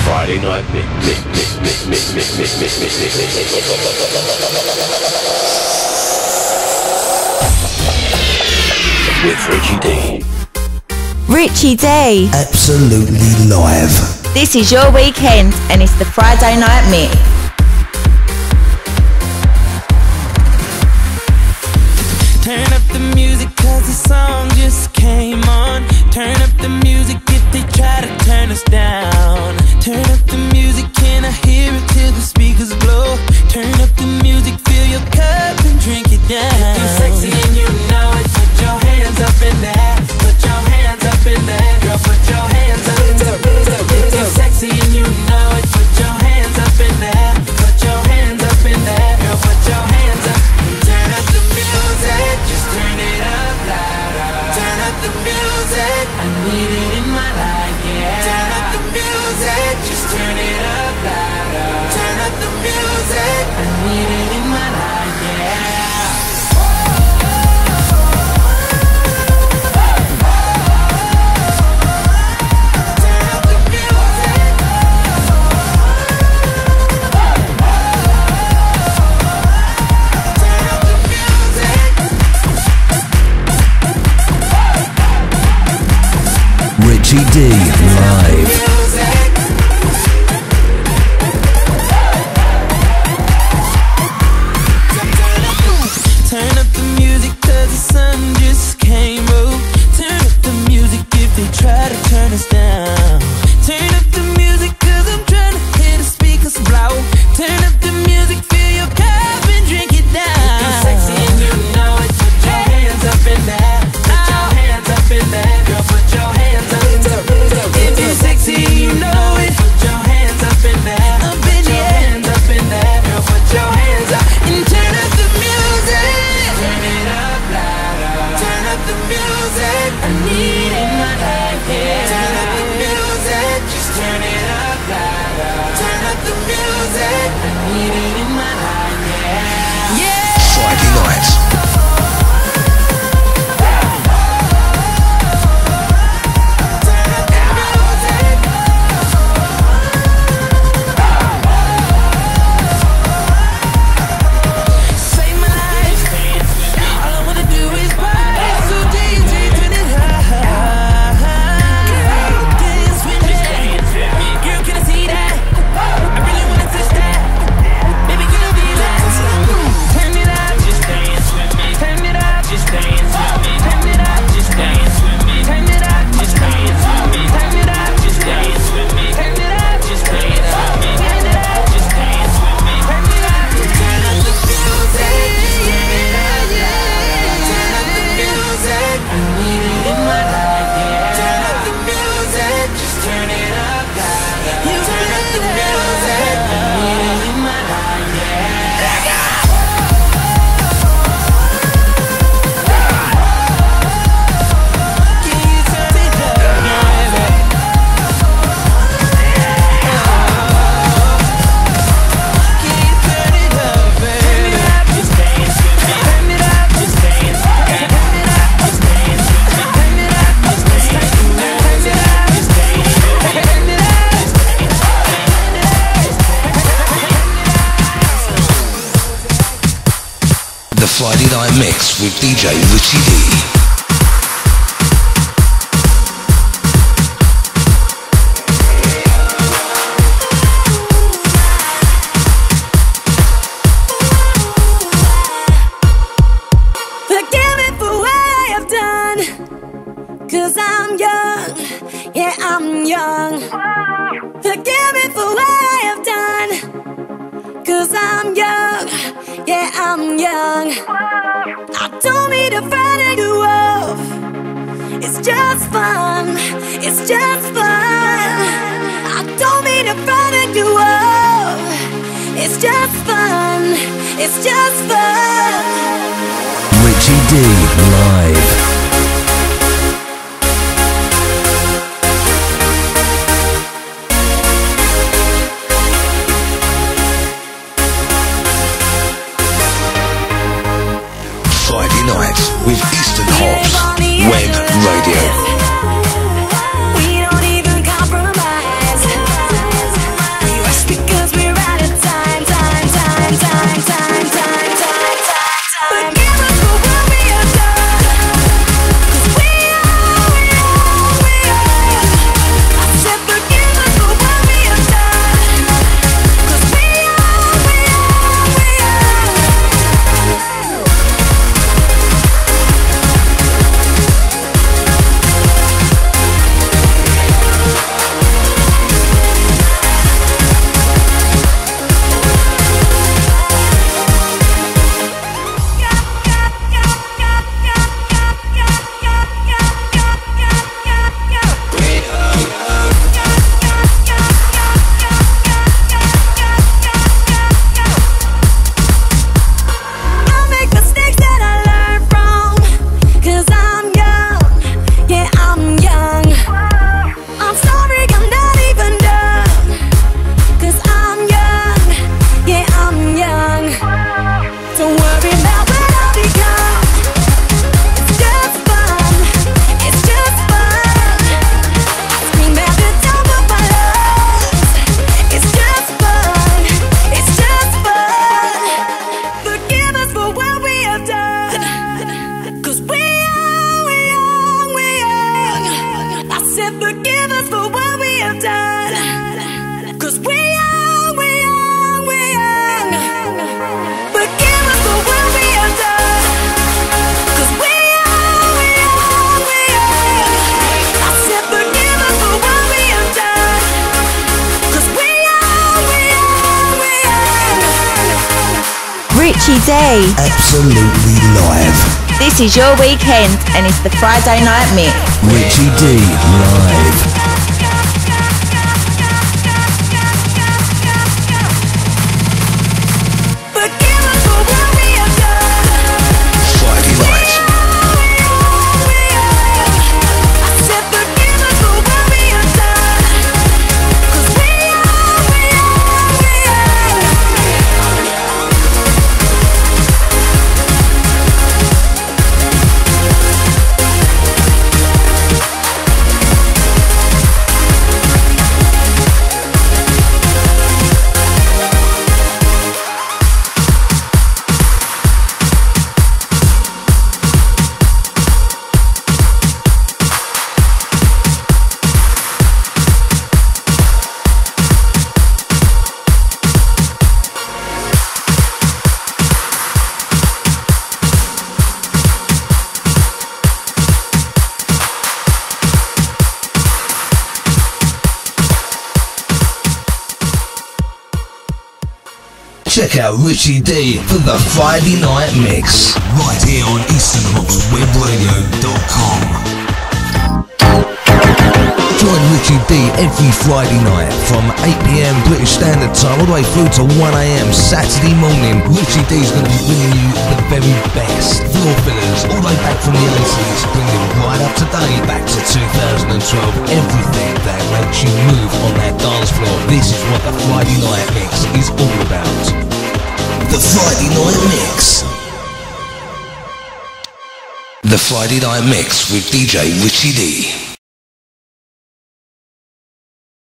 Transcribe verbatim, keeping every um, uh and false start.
Friday night mix, mix, mix, mix, mix, mix, mix, mix, mix, mix, mix, mix. With Richie D. Richie D. Absolutely live. This is your weekend, and it's the Friday night mix. Turn up the music cause the song just came on. Turn up the music if they try to turn us down. Turn up the music, can I hear it till the speakers blow? Turn up the music, fill your cup and drink it down. If you're sexy and you know it, put your hands up in there. Put your hands up in there. Girl, put your hands up in there. If you're sexy and you know it, put your hands up in there. Put your hands up in there. Girl, put your hands up. Turn up the music, just turn it up louder. Turn up the music, I need it in my life, yeah. Turn up the music, just turn it up louder. Turn up the music, I need it in my life, yeah. Richie D live. Turn up the music cause the sun just came up. Turn up the music if they try to turn us down. Turn up the music cause I'm trying to hear the speakers blow. Turn up the music, fill your cup and drink it down. If you're sexy and you know it, put your hands up in there. Put your hands up in there. Girl, put your hands up in there. If you're sexy, you know it. Put your hands up in there. Up in your hands up in there. Girl, put your hands up and turn up the music. Turn it up louder. Turn up the music. I need it in my life, yeah. Turn up the music. Just turn it up louder. Turn up the music. I need it in my life, yeah. Yeah. Friday night. Friday night mix with D J Richie D. Richie D live. Friday night with Eastern Hops, Web Radio. We don't even compromise. Richie D. Absolutely live. This is your weekend and it's the Friday night mix. Richie D live. Check out Richie D for the Friday night mix. Right here on eastern hops web radio dot com. Join Richie D every Friday night from eight p m British Standard Time all the way through to one a m Saturday morning. Richie D's going to be bringing you the very best floor fillers all the way back from the eighties, bringing it right up to date, back to two thousand twelve. Everything that makes you move on that dance floor. This is what the Friday night mix is all about. The Friday night mix. The Friday night mix with D J Richie D.